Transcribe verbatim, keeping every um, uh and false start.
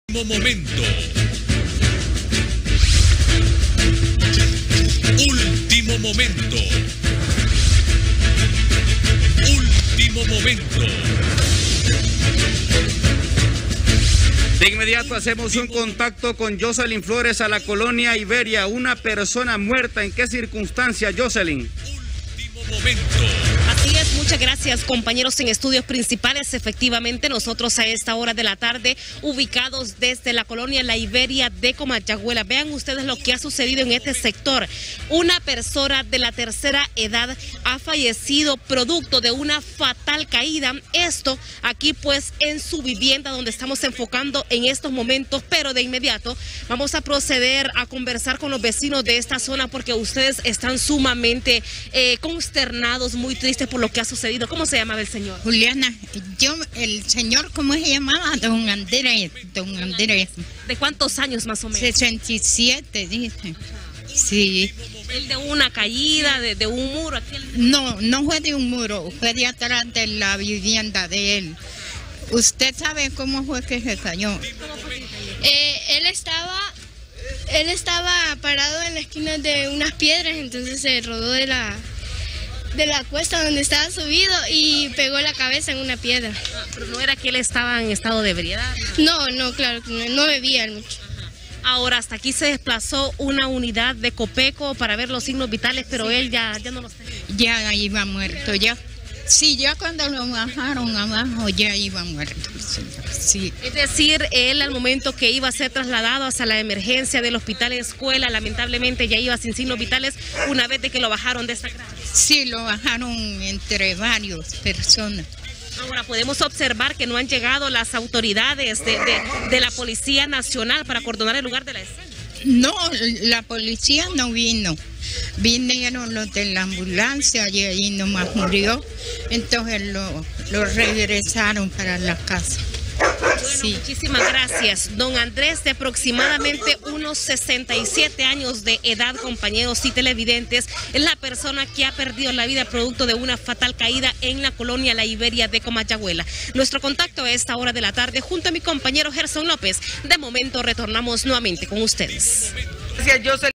Momento. Último momento. Último momento. De inmediato hacemos un contacto con Jocelyn Flores a la colonia Iberia. Una persona muerta. ¿En qué circunstancia, Jocelyn? Último momento. Así es, muchas gracias compañeros en estudios principales. Efectivamente, nosotros a esta hora de la tarde, ubicados desde la colonia La Iberia de Comayagüela. Vean ustedes lo que ha sucedido en este sector. Una persona de la tercera edad ha fallecido producto de una fatal caída. Esto aquí pues en su vivienda donde estamos enfocando en estos momentos, pero de inmediato vamos a proceder a conversar con los vecinos de esta zona porque ustedes están sumamente eh, consternados, muy tristes por lo que ha sucedido. ¿Cómo se llamaba el señor? Juliana, yo, el señor, ¿cómo se llamaba? Don Andrés, don Andrés. ¿De cuántos años más o menos? sesenta y siete, dice. Sí. ¿El de una caída, de, de un muro? Aquí el... No, no fue de un muro, fue de atrás de la vivienda de él. ¿Usted sabe cómo fue que se cayó? Eh, él estaba, él estaba parado en la esquina de unas piedras, entonces se rodó de la... de la cuesta donde estaba subido y pegó la cabeza en una piedra. Ah, pero no era que él estaba en estado de ebriedad. No, no, claro, que no, no bebía él mucho. Ahora, hasta aquí se desplazó una unidad de Copeco para ver los signos vitales, pero sí, él ya, ya no los tenía. Ya iba muerto, ya. Sí, ya cuando lo bajaron abajo ya iba muerto. Sí. Es decir, él al momento que iba a ser trasladado hacia la emergencia del hospital escuela, lamentablemente ya iba sin signos vitales una vez de que lo bajaron de esta grada. Sí, lo bajaron entre varias personas. Ahora podemos observar que no han llegado las autoridades de, de, de la Policía Nacional para acordonar el lugar de la escena. No, la policía no vino. Vinieron los de la ambulancia y ahí nomás murió. Entonces lo, lo regresaron para la casa. Bueno, sí. Muchísimas gracias. Don Andrés, de aproximadamente unos sesenta y siete años de edad, compañeros y televidentes, es la persona que ha perdido la vida producto de una fatal caída en la colonia La Iberia de Comayagüela. Nuestro contacto a esta hora de la tarde junto a mi compañero Gerson López. De momento retornamos nuevamente con ustedes. Gracias, Jocelyn.